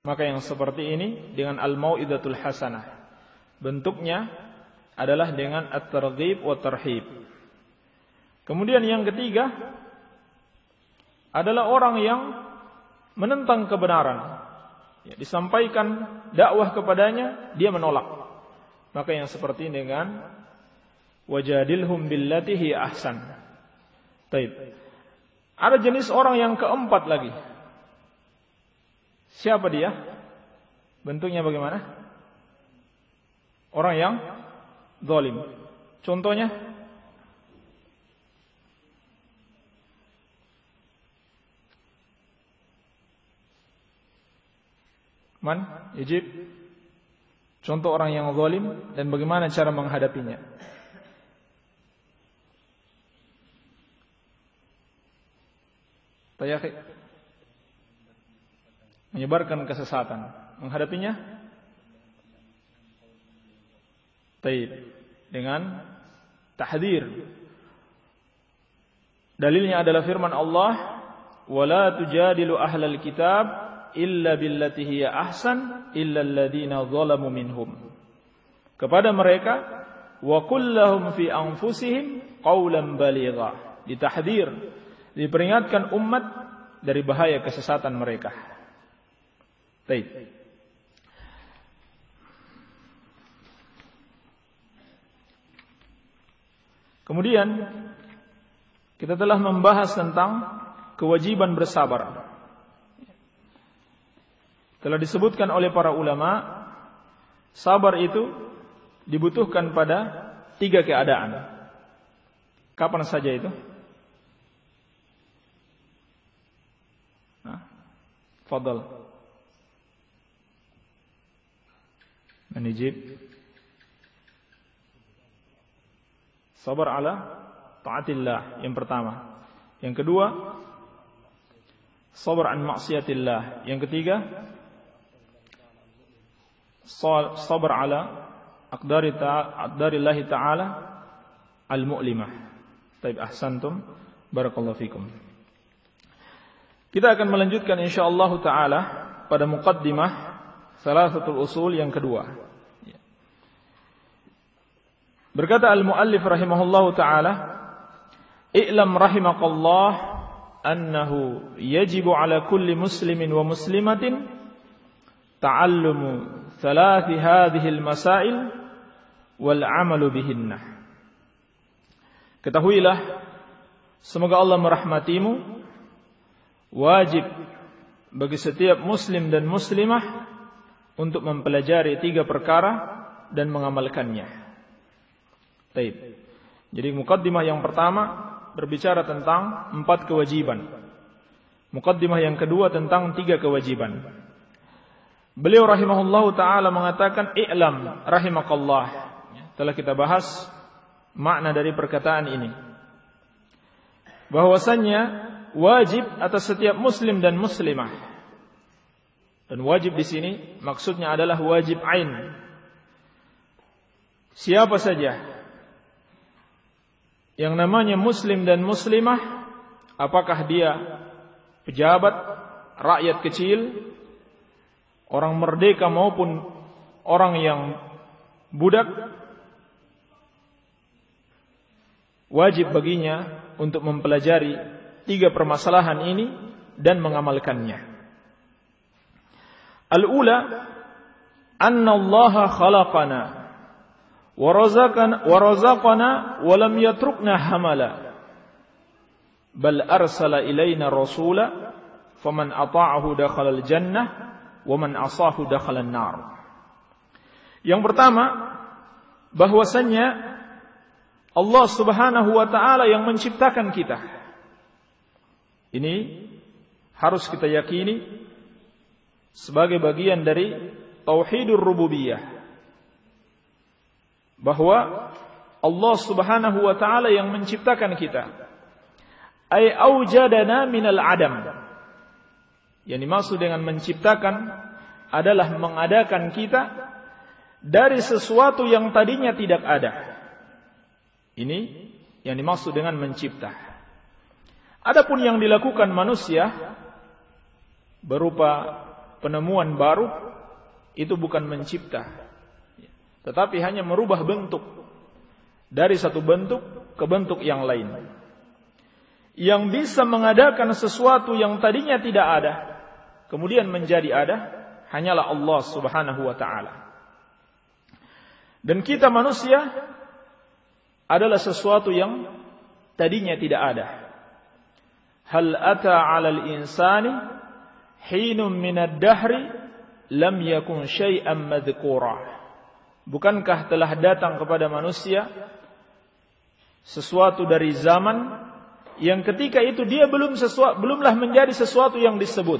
Maka yang seperti ini dengan al-mau'izatul hasanah. Bentuknya adalah dengan at-targhib wa tarhib. Kemudian yang ketiga adalah orang yang menentang kebenaran. Ya, disampaikan dakwah kepadanya, dia menolak. Maka yang seperti ini dengan wajadilhum billati hiya ahsan. Baik. Ada jenis orang yang keempat lagi. Siapa dia? Bentuknya bagaimana? Orang yang zalim. Contohnya? Man? Ijib? Contoh orang yang zalim dan bagaimana cara menghadapinya? Tayakhi. Menyebarkan kesesatan. Menghadapinya? Taib. Dengan tahdzir. Dalilnya adalah firman Allah, "Wala tujadilu ahlal kitab illa billati hiya ahsan illa alladziina zalamu minhum." Kepada mereka, wa kullahum fi anfusihim qaulan baligha. Ditahdzir, diperingatkan umat dari bahaya kesesatan mereka. Baik. Kemudian kita telah membahas tentang kewajiban bersabar. Telah disebutkan oleh para ulama, sabar itu dibutuhkan pada 3 keadaan. Kapan saja itu? Fadal. Menijib. Sabar ala taatillah, yang pertama. Yang kedua, sabar an maksiatillah. Yang ketiga, sabar ala aqdarillahi ta'ala al-mu'limah. Taib, ahsantum, barakallahu fikum. Kita akan melanjutkan insyaallah ta'ala pada muqaddimah Salasatul Usul yang kedua. Berkata al-muallif rahimahullahu ta'ala, "I'lam rahimakallah annahu yajibu ala kulli muslimin wa muslimatin ta'allumu thalathi hadhihi al-masail wal 'amalu bihinna." Ketahuilah, semoga Allah merahmatimu, wajib bagi setiap muslim dan muslimah untuk mempelajari 3 perkara dan mengamalkannya. Baik. Jadi mukaddimah yang pertama berbicara tentang 4 kewajiban. Mukaddimah yang kedua tentang 3 kewajiban. Beliau rahimahullahu ta'ala mengatakan, "I'lam rahimakallah." Telah kita bahas makna dari perkataan ini. Bahwasannya wajib atas setiap muslim dan muslimah. Dan wajib di sini maksudnya adalah wajib ain. Siapa saja yang namanya muslim dan muslimah, apakah dia pejabat, rakyat kecil, orang merdeka maupun orang yang budak, wajib baginya untuk mempelajari 3 permasalahan ini dan mengamalkannya. Al-ula, anna Allah khalaqana warazaqana walam yatrukna hamala bal arsala ilaina rasula faman ata'ahu dakhala al-jannah waman asahu dakhala an-nar. Yang pertama, bahwasannya Allah Subhanahu wa taala yang menciptakan kita. Ini harus kita yakini sebagai bagian dari tauhidur rububiyah. Bahwa Allah Subhanahu wa taala yang menciptakan kita. Ai aujadana minal adam. Yang dimaksud dengan menciptakan adalah mengadakan kita dari sesuatu yang tadinya tidak ada. Ini yang dimaksud dengan mencipta. Adapun yang dilakukan manusia berupa penemuan baru itu bukan mencipta, tetapi hanya merubah bentuk dari satu bentuk ke bentuk yang lain. Yang bisa mengadakan sesuatu yang tadinya tidak ada kemudian menjadi ada hanyalah Allah Subhanahu wa taala. Dan kita manusia adalah sesuatu yang tadinya tidak ada. Hal ata 'alal insani hinun minad dahri lam yakun syai'an madhkura. Bukankah telah datang kepada manusia sesuatu dari zaman yang ketika itu dia belumlah menjadi sesuatu yang disebut.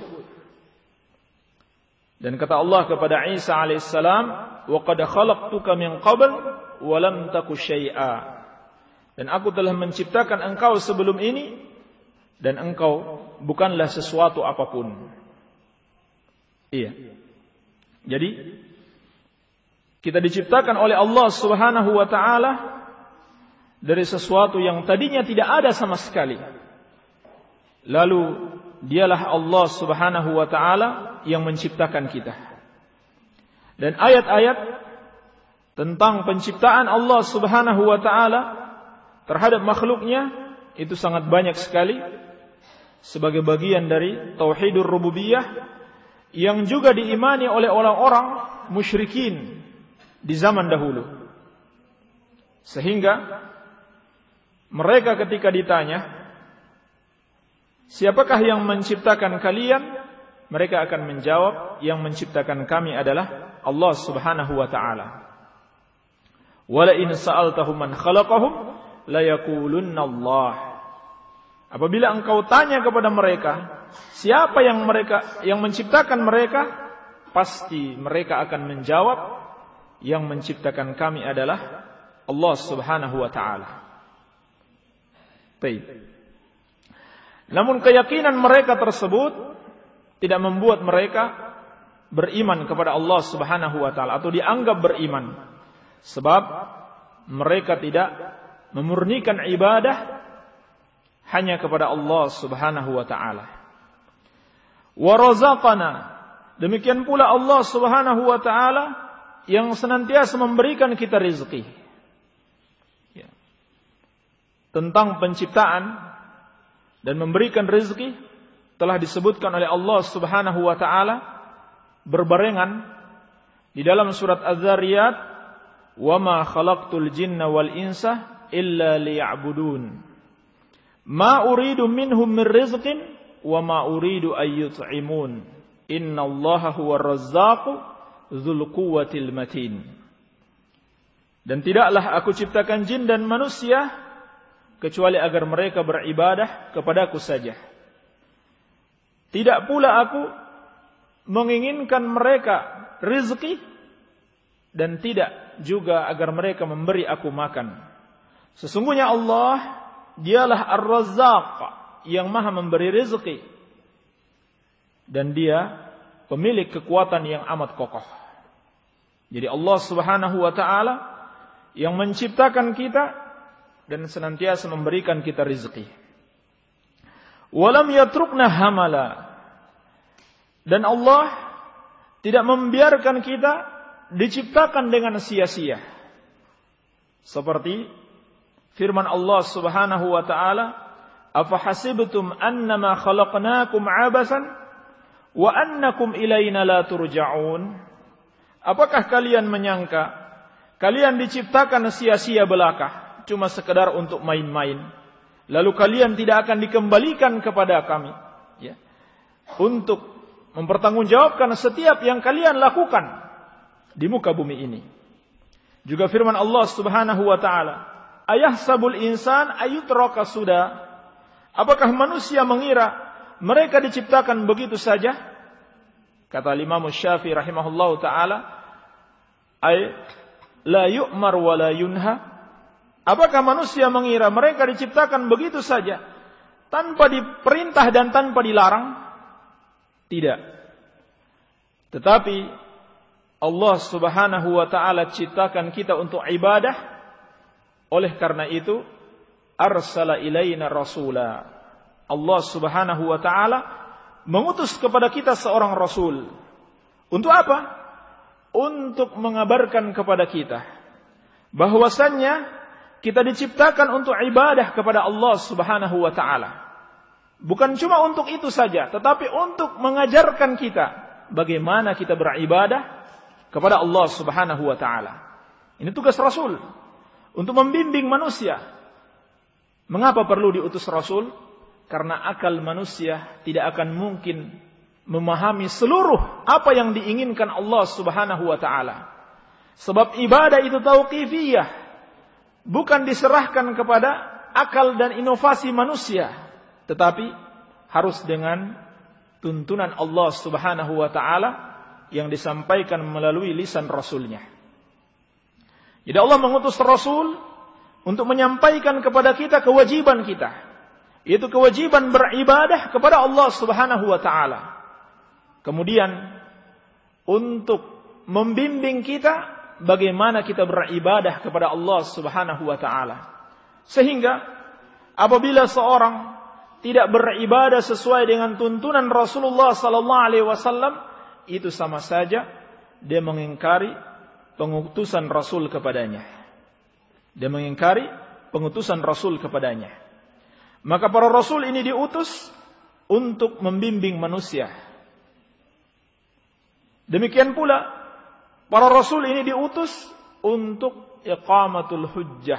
Dan kata Allah kepada Isa alaihissalam, wa qad khalaqtuka min qabl wa lam taku syai'a. Dan aku telah menciptakan engkau sebelum ini dan engkau bukanlah sesuatu apapun. Iya. Jadi kita diciptakan oleh Allah Subhanahu wa taala dari sesuatu yang tadinya tidak ada sama sekali. Lalu dialah Allah Subhanahu wa taala yang menciptakan kita. Dan ayat-ayat tentang penciptaan Allah Subhanahu wa taala terhadap makhluknya itu sangat banyak sekali sebagai bagian dari tauhidur rububiyah yang juga diimani oleh orang-orang musyrikin di zaman dahulu. Sehingga mereka ketika ditanya, siapakah yang menciptakan kalian? Mereka akan menjawab, yang menciptakan kami adalah Allah Subhanahu wa taala. Wala in sa'altahum man khalaqahum la yaqulunna Allah. Apabila engkau tanya kepada mereka, siapa yang menciptakan mereka? Pasti mereka akan menjawab, yang menciptakan kami adalah Allah Subhanahu wa taala. Baik. Namun keyakinan mereka tersebut tidak membuat mereka beriman kepada Allah Subhanahu wa taala atau dianggap beriman. Sebab mereka tidak memurnikan ibadah hanya kepada Allah Subhanahu wa taala. Wa razaqana, demikian pula Allah Subhanahu wa taala yang senantiasa memberikan kita rezeki. Ya. Tentang penciptaan dan memberikan rezeki telah disebutkan oleh Allah Subhanahu wa taala berbarengan di dalam surat Az-Zariyat, "Wa ma khalaqtul jinna wal insa illa liya'budun. Ma uridu minhum min rizqin wa ma uridu ay yut'imun. Innallaha huwar razzaqu dzul quwwatil matin." Dan tidaklah aku ciptakan jin dan manusia kecuali agar mereka beribadah kepadaku saja. Tidak pula aku menginginkan mereka rezeki dan tidak juga agar mereka memberi aku makan. Sesungguhnya Allah dialah Ar-Razzaq yang maha memberi rezeki dan dia pemilik kekuatan yang amat kokoh. Jadi Allah Subhanahu wa taala yang menciptakan kita dan senantiasa memberikan kita rezeki. Walam yatrukna hamala, dan Allah tidak membiarkan kita diciptakan dengan sia-sia. Seperti firman Allah Subhanahu wa taala, "Afahasibtum annama khalaqnakum 'abasan wa annakum ilaina la turja'un?" Apakah kalian menyangka kalian diciptakan sia-sia belaka, cuma sekedar untuk main-main, lalu kalian tidak akan dikembalikan kepada kami, ya, untuk mempertanggungjawabkan setiap yang kalian lakukan di muka bumi ini. Juga firman Allah Subhanahu wa taala, "Ayahsabul insan ayutraka suda?" Apakah manusia mengira mereka diciptakan begitu saja? Kata Imam Syafi'i rahimahullahu taala, "Ay la yu'mar wa la yunha." Apakah manusia mengira mereka diciptakan begitu saja tanpa diperintah dan tanpa dilarang? Tidak. Tetapi Allah Subhanahu wa taala ciptakan kita untuk ibadah. Oleh karena itu, arsala ilaina rasula. Allah Subhanahu wa taala mengutus kepada kita seorang rasul Untuk apa? Untuk mengabarkan kepada kita bahwasannya kita diciptakan untuk ibadah kepada Allah Subhanahu wa taala. Bukan cuma untuk itu saja, tetapi untuk mengajarkan kita bagaimana kita beribadah kepada Allah Subhanahu wa taala. Ini tugas Rasul, untuk membimbing manusia. Mengapa perlu diutus Rasul? Karena akal manusia tidak akan mungkin memahami seluruh apa yang diinginkan Allah Subhanahu wa taala. Sebab ibadah itu tauqifiyah, bukan diserahkan kepada akal dan inovasi manusia, tetapi harus dengan tuntunan Allah Subhanahu wa taala yang disampaikan melalui lisan Rasulnya. Jadi Allah mengutus Rasul untuk menyampaikan kepada kita kewajiban kita, yaitu kewajiban beribadah kepada Allah Subhanahu wa taala. Kemudian untuk membimbing kita bagaimana kita beribadah kepada Allah Subhanahu wa taala. Sehingga apabila seorang tidak beribadah sesuai dengan tuntunan Rasulullah sallallahu alaihi wasallam, itu sama saja dia mengingkari pengutusan Rasul kepadanya. Dia mengingkari pengutusan Rasul kepadanya. Maka para Rasul ini diutus untuk membimbing manusia. Demikian pula para Rasul ini diutus untuk iqamatul hujjah,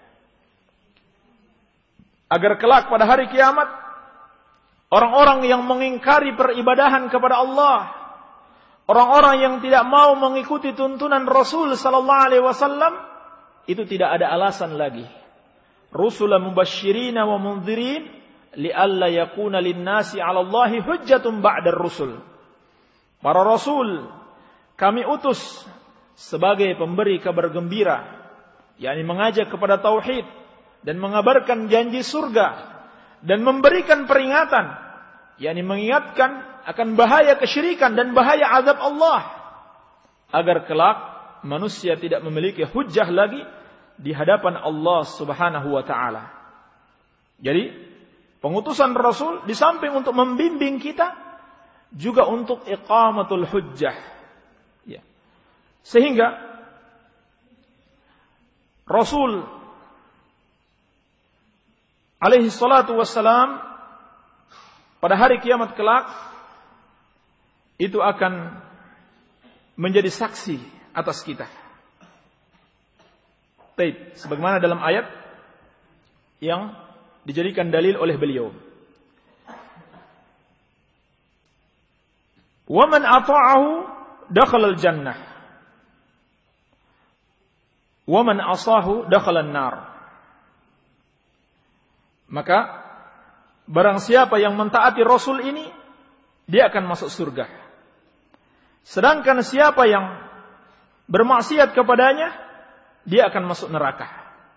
agar kelak pada hari kiamat orang-orang yang mengingkari peribadahan kepada Allah, orang-orang yang tidak mau mengikuti tuntunan Rasul sallallahu alaihi wasallam, itu tidak ada alasan lagi. Rusulan mubasysyirina wa mundzirin li'alla yakuna lin-nasi 'ala Allahi hujjatun ba'da ar-rusul. Para rasul kami utus sebagai pemberi kabar gembira, yakni mengajak kepada tauhid dan mengabarkan janji surga dan memberikan peringatan, yakni mengingatkan akan bahaya kesyirikan dan bahaya azab Allah, agar kelak manusia tidak memiliki hujjah lagi di hadapan Allah Subhanahu wa taala. Jadi pengutusan Rasul di samping untuk membimbing kita juga untuk iqamatul hujjah, ya. Sehingga Rasul alaihi salatu wassalam pada hari kiamat kelak itu akan menjadi saksi atas kita. Baik, sebagaimana dalam ayat yang dijadikan dalil oleh beliau. Wa man ata'ahu dakhala al-jannah wa man asahu dakhala an-nar. Maka barang siapa yang mentaati Rasul ini, dia akan masuk surga. Sedangkan siapa yang bermaksiat kepadanya, dia akan masuk neraka.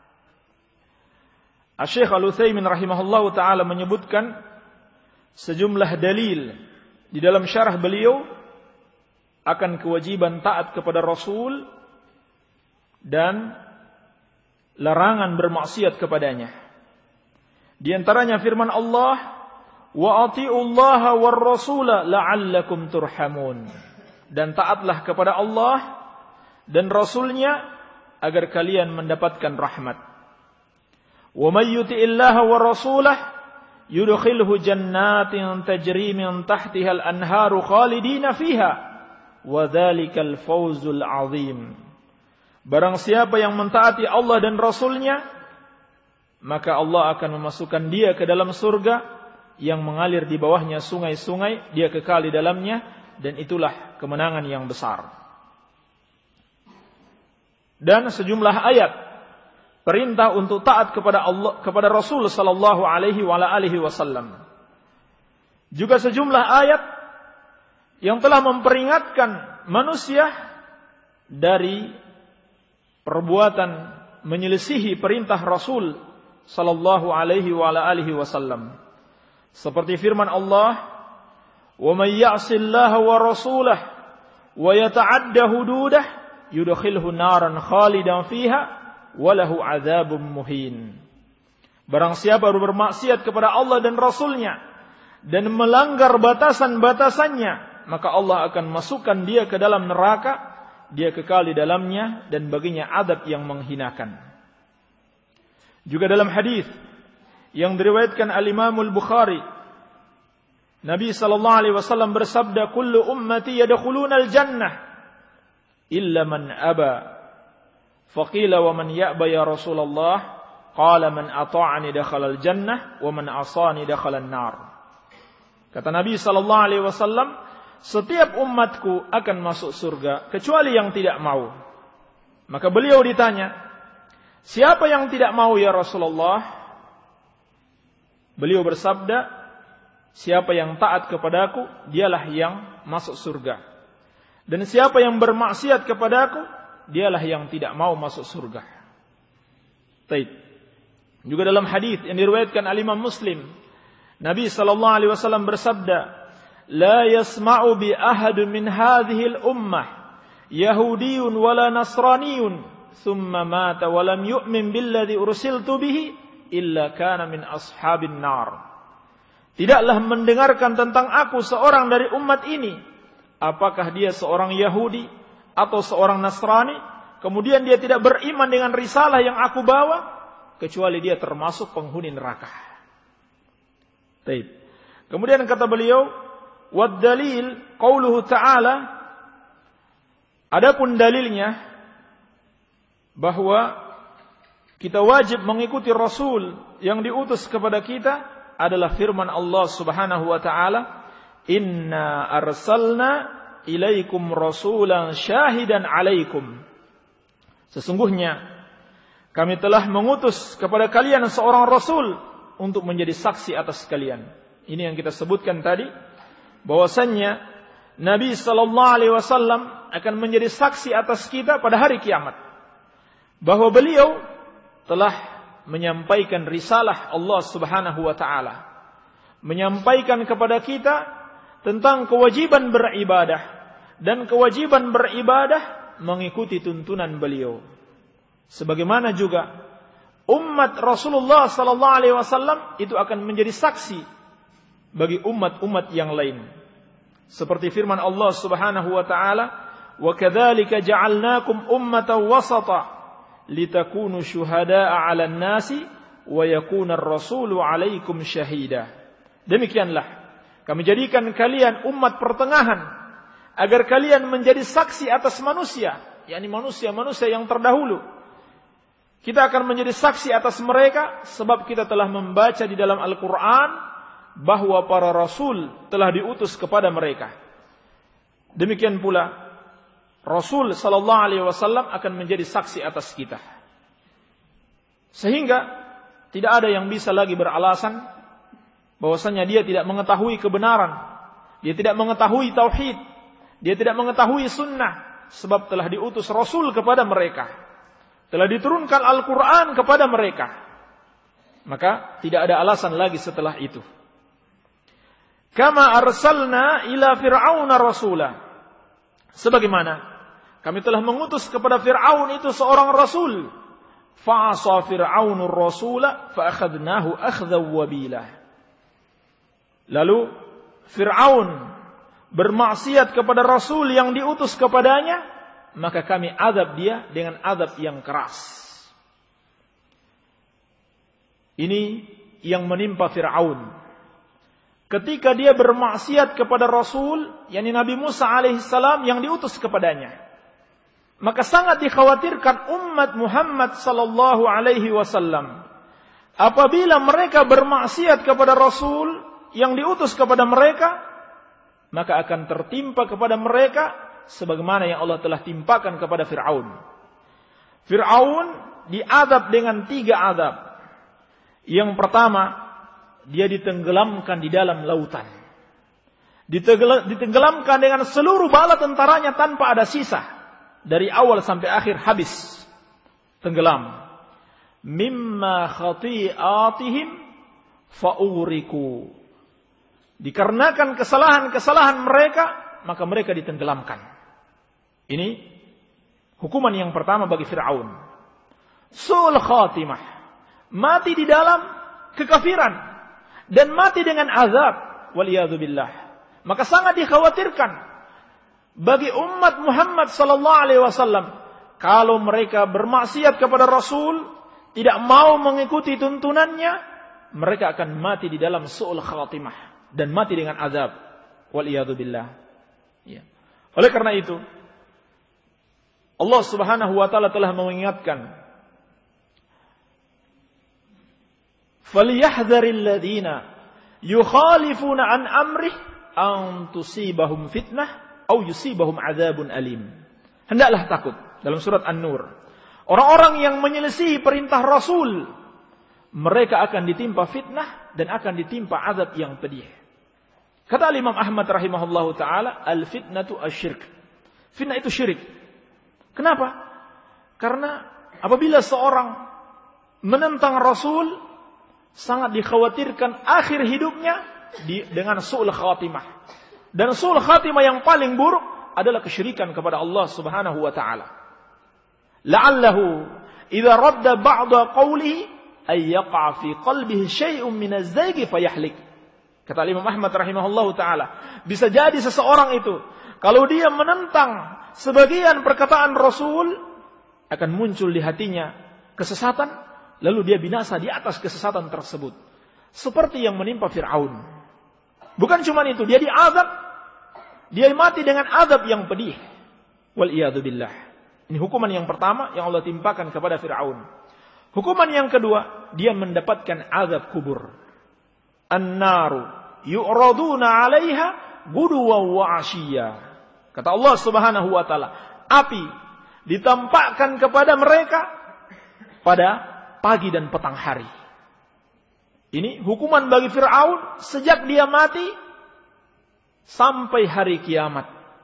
Asy-Syaikh Al-Utsaimin rahimahullahu taala menyebutkan sejumlah dalil di dalam syarah beliau akan kewajiban taat kepada Rasul dan larangan bermaksiat kepadanya. Di antaranya firman Allah, wa atiullaha war rasula la'allakum turhamun. Dan taatlah kepada Allah dan Rasulnya agar kalian mendapatkan rahmat. Wa may yuti'illaha war rasulah yudkhilhu jannatin tajri min tahtiha al-anharu khalidina fiha wa dzalikal fawzul 'adzim. Barang siapa yang mentaati Allah dan Rasulnya, maka Allah akan memasukkan dia ke dalam surga yang mengalir di bawahnya sungai-sungai, dia kekal di dalamnya, dan itulah kemenangan yang besar. Dan sejumlah ayat perintah untuk taat kepada Allah, kepada Rasul sallallahu alaihi wasallam. Juga sejumlah ayat yang telah memperingatkan manusia dari perbuatan menyelisihi perintah Rasul sallallahu alaihi wasallam. Seperti firman Allah, "Wa may ya'sillaha wa rasulahu wa yata'adda hududah yudkhilhu naran khalidan fiha walahu adzabun muhin." Barang siapa bermaksiat kepada Allah dan Rasulnya dan melanggar batasan-batasannya, maka Allah akan masukkan dia ke dalam neraka, dia kekal di dalamnya dan baginya adab yang menghinakan. Juga dalam hadis yang diriwayatkan al-Imam al-Bukhari, Nabi sallallahu alaihi wasallam bersabda, "Kullu ummati yadkhuluna al-jannah illa man aba." Faqila wa man ya'ba ya Rasulullah? Qala man ata'ani dakhala al-jannah wa man asani dakhala an-nar. Kata Nabi sallallahu alaihi wasallam, setiap umatku akan masuk surga kecuali yang tidak mau. Maka beliau ditanya, siapa yang tidak mau ya Rasulullah? Beliau bersabda, siapa yang taat kepadaku, dialah yang masuk surga. Dan siapa yang bermaksiat kepadaku, dialah yang tidak mau masuk surga. Baik. Juga dalam hadis yang diriwayatkan al-Imam Muslim, Nabi sallallahu alaihi wasallam bersabda, "La yasma'u bi ahadin min hadhihi al-ummah yahudiyyun wala nasraniyyun thumma mata wa lam yu'min billadhi ursiltu bihi illa kana min ashabin nar." Tidaklah mendengarkan tentang aku seorang dari umat ini, apakah dia seorang Yahudi atau seorang Nasrani, kemudian dia tidak beriman dengan risalah yang aku bawa, kecuali dia termasuk penghuni neraka. Baik. Kemudian kata beliau, wad dalil qauluhu ta'ala, adapun dalilnya bahwa kita wajib mengikuti Rasul yang diutus kepada kita adalah firman Allah Subhanahu wa taala, "Inna arsalna ilaikum rasulan syahidan 'alaikum." Sesungguhnya kami telah mengutus kepada kalian seorang rasul untuk menjadi saksi atas kalian. Ini yang kita sebutkan tadi, bahwasannya Nabi sallallahu alaihi wasallam akan menjadi saksi atas kita pada hari kiamat, bahwa beliau telah menyampaikan risalah Allah Subhanahu wa taala, menyampaikan kepada kita tentang kewajiban beribadah dan kewajiban beribadah mengikuti tuntunan beliau. Sebagaimana juga umat Rasulullah sallallahu alaihi wasallam itu akan menjadi saksi bagi umat-umat yang lain. Seperti firman Allah Subhanahu wa taala, "Wa kadzalika ja'alnakum ummatan wasata litakunu syuhada'a 'alan nasi wa yakuna ar-rasulu 'alaikum syahida." Demikianlah kami jadikan kalian umat pertengahan agar kalian menjadi saksi atas manusia, yakni manusia-manusia yang terdahulu. Kita akan menjadi saksi atas mereka sebab kita telah membaca di dalam Al-Quran bahwa para rasul telah diutus kepada mereka. Demikian pula Rasul sallallahu alaihi wasallam akan menjadi saksi atas kita. Sehingga tidak ada yang bisa lagi beralasan bahwasanya dia tidak mengetahui kebenaran, dia tidak mengetahui tauhid, dia tidak mengetahui sunnah, sebab telah diutus Rasul kepada mereka, telah diturunkan Al-Quran kepada mereka. Maka tidak ada alasan lagi setelah itu. Kama arsalna ila fir'auna rasula, sebagaimana kami telah mengutus kepada Fir'aun itu seorang rasul. Fa'asa fir'aunur rasula fa'akhadnahu akhdan wabila. Lalu Fir'aun bermaksiat kepada rasul yang diutus kepadanya, maka kami azab dia dengan azab yang keras. Ini yang menimpa Fir'aun ketika dia bermaksiat kepada Rasul, yakni Nabi Musa alaihissalam yang diutus kepadanya. Maka sangat dikhawatirkan umat Muhammad sallallahu alaihi wasallam apabila mereka bermaksiat kepada Rasul yang diutus kepada mereka, maka akan tertimpa kepada mereka sebagaimana yang Allah telah timpakan kepada Fir'aun. Fir'aun diazab dengan 3 azab. Yang pertama, dia ditenggelamkan di dalam lautan. Ditenggelamkan dengan seluruh bala tentaranya tanpa ada sisa. Dari awal sampai akhir habis. Tenggelam. Mimma khati'atihim fa'uriku. Dikarenakan kesalahan-kesalahan mereka, maka mereka ditenggelamkan. Ini hukuman yang pertama bagi Fir'aun. Su'ul khatimah. Mati di dalam kekafiran. Dan mati dengan azab, waliyadzubillah. Maka sangat dikhawatirkan bagi umat Muhammad sallallahu alaihi wasallam kalau mereka bermaksiat kepada Rasul, tidak mau mengikuti tuntunannya, mereka akan mati di dalam su'ul khatimah dan mati dengan azab. Wal iyadu billah. Ya. Oleh karena itu, Allah Subhanahu wa taala telah mengingatkan, "Falyahdharil ladzina yukhalifuna an amrih an tusibahum fitnah au yusibahum adzabun alim." Hendaklah takut, dalam surat An-Nur. Orang-orang yang menyelisihi perintah Rasul, mereka akan ditimpa fitnah dan akan ditimpa azab yang pedih. Kata Imam Ahmad rahimahullahu taala, al-fitnatu asyirk. Fitnah itu syirik. Kenapa? Karena apabila seorang menentang Rasul, sangat dikhawatirkan akhir hidupnya dengan su'ul khatimah. Dan su'ul khatimah yang paling buruk adalah kesyirikan kepada Allah Subhanahu wa taala. La'allahu idza radda ba'da qawlihi ay yaqa fi qalbihi syai'un min az-zayg fayahlik. Kata Imam Ahmad rahimahullahu taala, bisa jadi seseorang itu kalau dia menentang sebagian perkataan Rasul, akan muncul di hatinya kesesatan, lalu dia binasa di atas kesesatan tersebut. Seperti yang menimpa Fir'aun. Bukan cuma itu, dia diazab, dia mati dengan azab yang pedih. Wal iyadu billah. Ini hukuman yang pertama yang Allah timpakan kepada Fir'aun. Hukuman yang kedua, dia mendapatkan azab kubur. An-naru yu'raduna 'alaiha guduwan wa 'ashiyya. Kata Allah Subhanahu wa taala, api ditampakkan kepada mereka pada pagi dan petang hari. Ini hukuman bagi Fir'aun sejak dia mati sampai hari kiamat.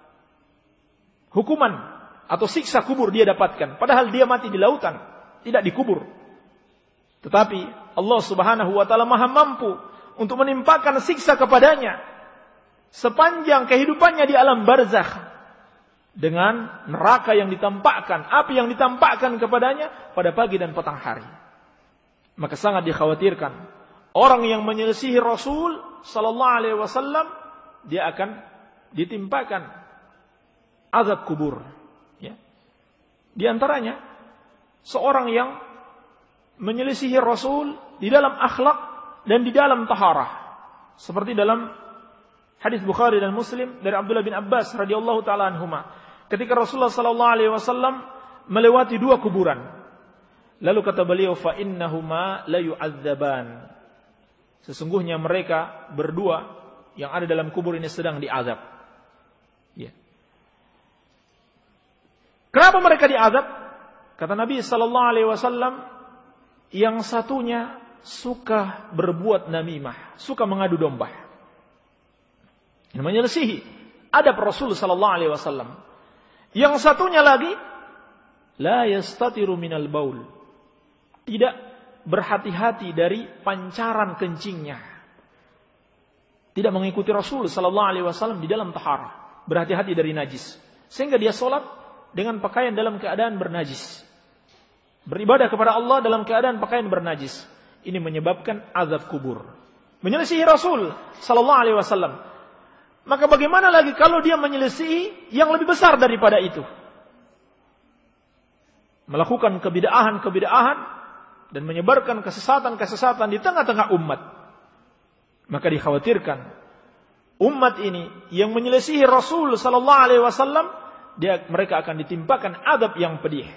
Hukuman atau siksa kubur dia dapatkan, padahal dia mati di lautan, tidak dikubur. Tetapi Allah Subhanahu wa taala Maha mampu untuk menimpakan siksa kepadanya sepanjang kehidupannya di alam barzakh, dengan neraka yang ditampakkan, api yang ditampakkan kepadanya pada pagi dan petang hari. Maka sangat dikhawatirkan orang yang menyelisihi Rasul sallallahu alaihi wasallam, dia akan ditimpakan azab kubur. Ya. Di antaranya seorang yang menyelisihi Rasul di dalam akhlak dan di dalam taharah, seperti dalam hadis Bukhari dan Muslim dari Abdullah bin Abbas radhiyallahu taala anhuma, ketika Rasulullah sallallahu alaihi wasallam melewati dua kuburan, lalu kata beliau, fa innahuma la yu'adzaban, sesungguhnya mereka berdua yang ada dalam kubur ini sedang diazab. Ya. Kenapa mereka diazab? Kata Nabi sallallahu alaihi wasallam, yang satunya suka berbuat namimah, suka mengadu domba, yang menyelisihi adab Rasul sallallahu alaihi wasallam. Yang satunya lagi la yastatiru minal baul, tidak berhati-hati dari pancaran kencingnya, tidak mengikuti Rasul sallallahu alaihi wasallam di dalam taharah, berhati-hati dari najis, sehingga dia salat dengan pakaian dalam keadaan bernajis, beribadah kepada Allah dalam keadaan pakaian bernajis. Ini menyebabkan azab kubur, menyelisihi Rasul sallallahu alaihi wasallam. Maka bagaimana lagi kalau dia menyelisihi yang lebih besar daripada itu, melakukan kebid'ahan dan menyebarkan kesesatan di tengah-tengah umat. Maka dikhawatirkan umat ini yang menyelisihi Rasul sallallahu alaihi wasallam, mereka akan ditimpakan azab yang pedih.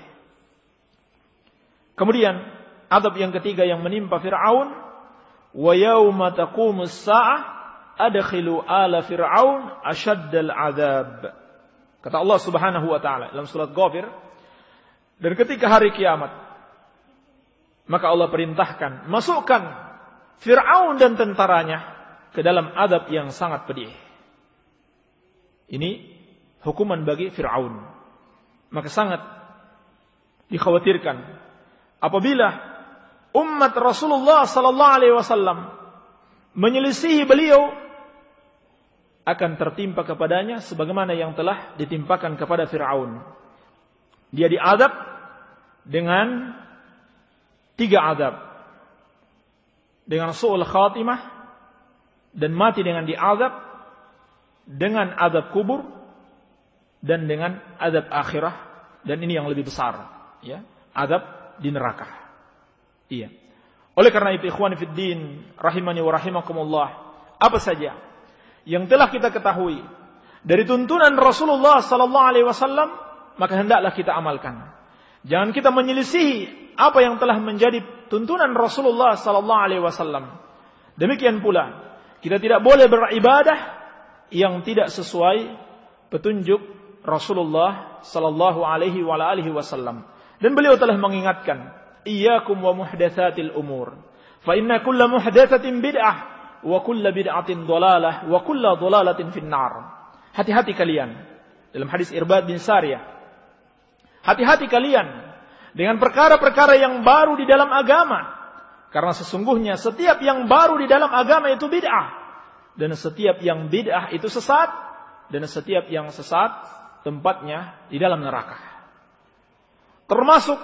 Kemudian azab yang ketiga yang menimpa Fir'aun, wa yauma taqumus saah adkhilu ala fir'aun ashaddal azab. Kata Allah Subhanahu wa taala dalam surat Ghafir, dan ketika hari kiamat, maka Allah perintahkan, masukkan Fir'aun dan tentaranya ke dalam azab yang sangat pedih. Ini hukuman bagi Fir'aun. Maka sangat dikhawatirkan apabila umat Rasulullah sallallahu alaihi wasallam menyelisihi beliau, akan tertimpa kepadanya sebagaimana yang telah ditimpakan kepada Fir'aun. Dia diazab dengan 3 azab. Dengan su'ul khatimah, dan mati dengan diazab, dengan azab kubur, dan dengan azab akhirah, dan ini yang lebih besar, ya, azab di neraka. Iya. Oleh karena itu ikhwani fid din rahimani wa rahimakumullah, apa saja yang telah kita ketahui dari tuntunan Rasulullah sallallahu alaihi wasallam, maka hendaklah kita amalkan. Jangan kita menyelisihi apa yang telah menjadi tuntunan Rasulullah sallallahu alaihi wasallam. Demikian pula kita tidak boleh beribadah yang tidak sesuai petunjuk Rasulullah sallallahu alaihi wa alihi wasallam. Dan beliau telah mengingatkan, iyyakum wa muhdatsatil umur, fa inna kulla muhdatsatin bid'ah wa kulla bid'atin dhalalah wa kulla dhalalatin finnar. Hati-hati kalian, dalam hadis Irbad bin Sariyah, hati-hati kalian dengan perkara-perkara yang baru di dalam agama, karena sesungguhnya setiap yang baru di dalam agama itu bid'ah, dan setiap yang bid'ah itu sesat, dan setiap yang sesat tempatnya di dalam neraka. Termasuk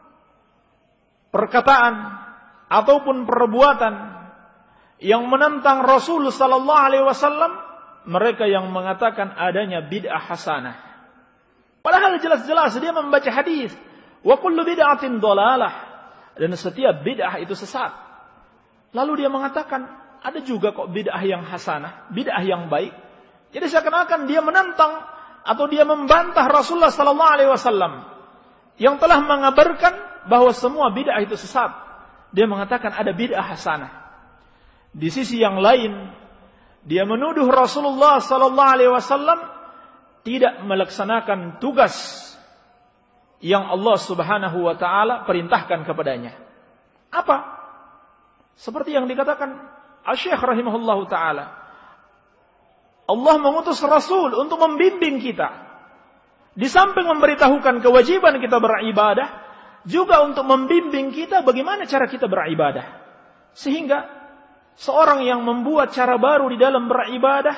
perkataan ataupun perbuatan yang menentang Rasul sallallahu alaihi wasallam, mereka yang mengatakan adanya bid'ah hasanah. Padahal jelas-jelas dia membaca hadis, wa kullu bid'atin dhalalah, dan setiap bid'ah itu sesat. Lalu dia mengatakan ada juga kok bid'ah yang hasanah, bid'ah yang baik. Jadi seakan-akan dia menentang atau dia membantah Rasulullah sallallahu alaihi wasallam yang telah mengabarkan bahwa semua bid'ah itu sesat. Dia mengatakan ada bid'ah hasanah. Di sisi yang lain, dia menuduh Rasulullah sallallahu alaihi wasallam tidak melaksanakan tugas yang Allah Subhanahu wa taala perintahkan kepadanya. Apa? Seperti yang dikatakan Asy-Syaikh rahimahullahu taala, Allah mengutus Rasul untuk membimbing kita. Di samping memberitahukan kewajiban kita beribadah, juga untuk membimbing kita bagaimana cara kita beribadah. Sehingga seorang yang membuat cara baru di dalam beribadah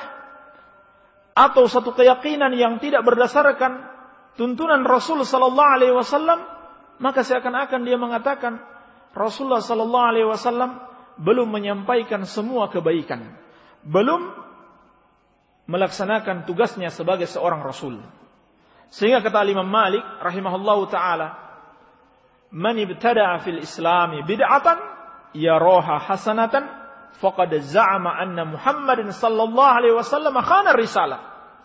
atau satu keyakinan yang tidak berdasarkan tuntunan Rasul sallallahu alaihi wasallam, maka seakan-akan dia mengatakan Rasulullah sallallahu alaihi wasallam belum menyampaikan semua kebaikan, belum melaksanakan tugasnya sebagai seorang rasul. Sehingga kata Imam Malik rahimahullahu taala, man ibtada'a fil islami bid'atan yaraha hasanatan faqad za'ama anna Muhammadin sallallahu alaihi wasallam khana risalah.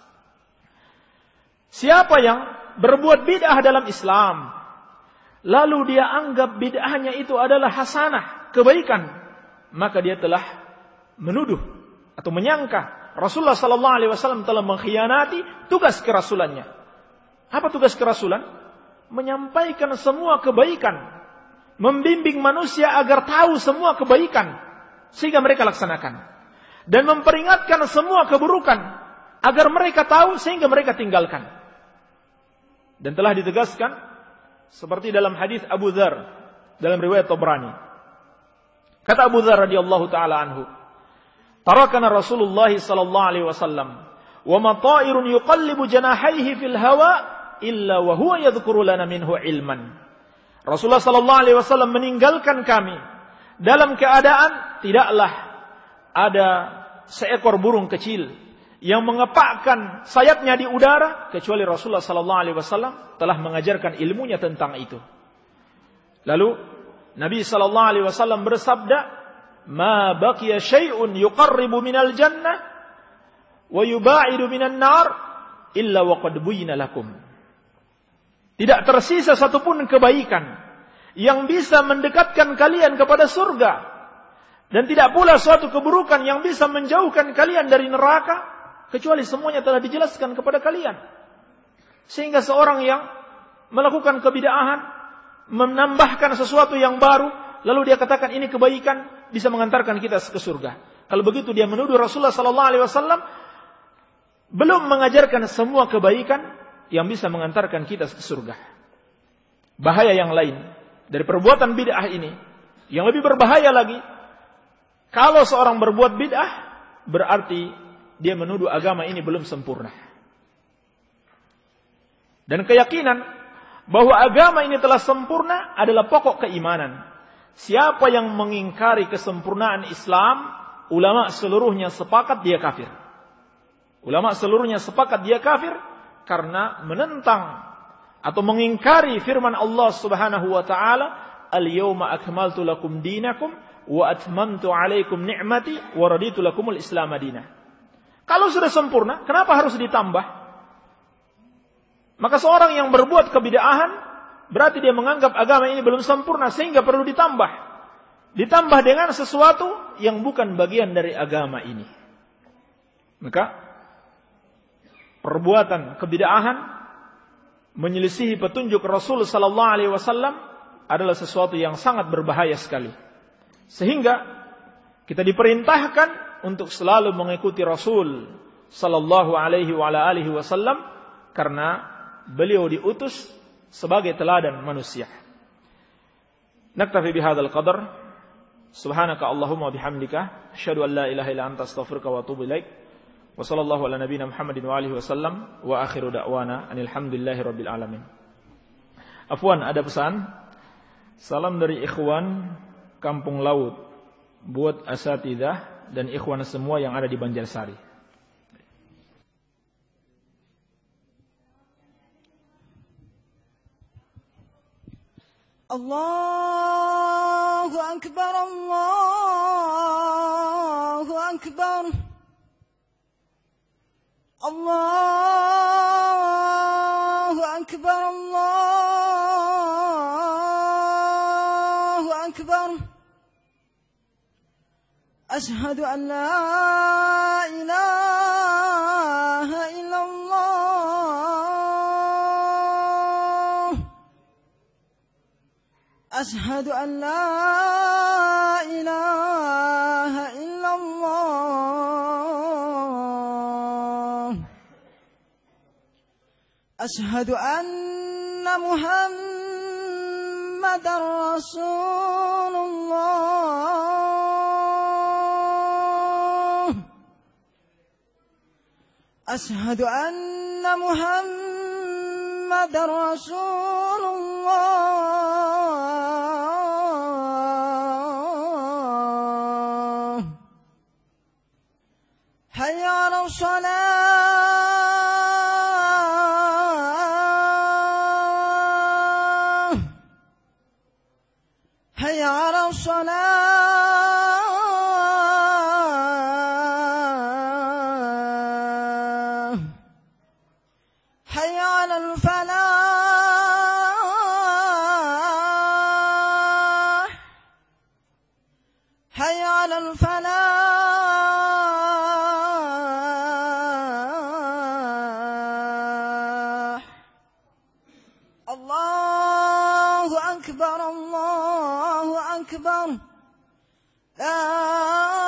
Siapa yang berbuat bid'ah dalam Islam, lalu dia anggap bid'ahnya itu adalah hasanah, kebaikan, maka dia telah menuduh atau menyangka Rasulullah sallallahu alaihi wasallam telah mengkhianati tugas kerasulannya. Apa tugas kerasulan? Menyampaikan semua kebaikan, membimbing manusia agar tahu semua kebaikan sehingga mereka laksanakan, dan memperingatkan semua keburukan agar mereka tahu sehingga mereka tinggalkan. Dan telah ditegaskan seperti dalam hadis Abu Dzar dalam riwayat Tabrani. Kata Abu Dzar radhiyallahu taala anhu, tarakana Rasulullah sallallahu alaihi wasallam wa ma ta'irun yuqallibu janahaihi fil hawa illa wa huwa yadhkuru lana minhu ilman. Rasulullah sallallahu alaihi wasallam meninggalkan kami dalam keadaan tidaklah ada seekor burung kecil yang mengepakkan sayapnya di udara kecuali Rasulullah sallallahu alaihi wasallam telah mengajarkan ilmunya tentang itu. Lalu Nabi sallallahu alaihi wasallam bersabda, "Ma baqiya syai'un yuqarribu minal jannah wa yubaidu minan nar illa waqad buyyina lakum." Tidak tersisa satupun kebaikan yang bisa mendekatkan kalian kepada surga, dan tidak pula suatu keburukan yang bisa menjauhkan kalian dari neraka, kecuali semuanya telah dijelaskan kepada kalian. Sehingga seorang yang melakukan kebid'ahan, menambahkan sesuatu yang baru, lalu dia katakan ini kebaikan, bisa mengantarkan kita ke surga. Kalau begitu dia menuduh Rasulullah sallallahu alaihi wasallam belum mengajarkan semua kebaikan yang bisa mengantarkan kita ke surga. Bahaya yang lain dari perbuatan bid'ah ini, yang lebih berbahaya lagi, kalau seorang berbuat bid'ah, berarti dia menuduh agama ini belum sempurna. Dan keyakinan bahwa agama ini telah sempurna adalah pokok keimanan. Siapa yang mengingkari kesempurnaan Islam, ulama seluruhnya sepakat dia kafir. Ulama seluruhnya sepakat dia kafir, karena menentang atau mengingkari firman Allah Subhanahu wa taala, "Al-yauma akmaltu lakum dinakum wa atmamtu 'alaikum ni'mati wa raditu lakumul Islam madinah." Kalau sudah sempurna, kenapa harus ditambah? Maka seorang yang berbuat kebid'ahan berarti dia menganggap agama ini belum sempurna sehingga perlu ditambah. Ditambah dengan sesuatu yang bukan bagian dari agama ini. Maka perbuatan kebid'ahan menyelisihi petunjuk Rasul sallallahu alaihi wasallam adalah sesuatu yang sangat berbahaya sekali. Sehingga kita diperintahkan untuk selalu mengikuti Rasul sallallahu alaihi wasallam karena beliau diutus sebagai teladan manusia. Naktafi bihadzal qadar. Subhanaka Allahumma wa bihamdika asyhadu an la ilaha illa anta astaghfiruka wa atubu ilaik. Wa sallallahu ala nabiyyina Muhammadin wa alihi wasallam wa akhiru da'wana anil hamdulillahi rabbil alamin. Afwan, ada pesan. Salam dari ikhwan Kampung Laut buat asatidzah dan ikhwan semua yang ada di Banjarsari. Allahu akbar, Allahu akbar, Allahu akbar, Allahu akbar. Ashhadu an la ilaha illallah. أشهد أن لا إله إلا الله. أشهد أن محمدا رسول الله. أشهد أن محمدا رسول الله. حي على الصلاة، حي على الصلاة، حي على الفلاح، حي على الفلاح. الله أكبر، الله أكبر. لا